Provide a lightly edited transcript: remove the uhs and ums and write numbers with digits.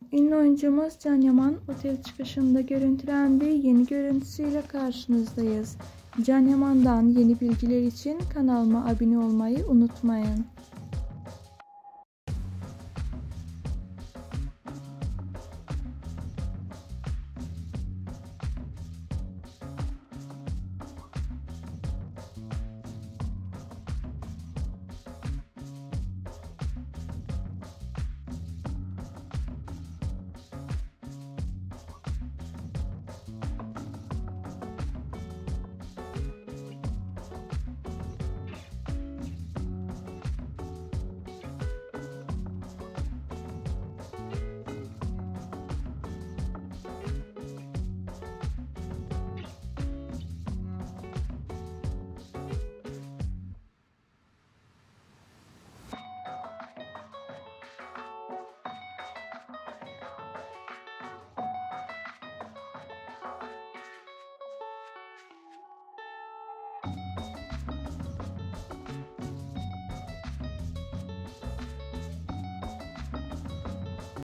Ünlü oyuncumuz Can Yaman otel çıkışında görüntülendi. Yeni görüntüsüyle karşınızdayız. Can Yaman'dan yeni bilgiler için kanalıma abone olmayı unutmayın.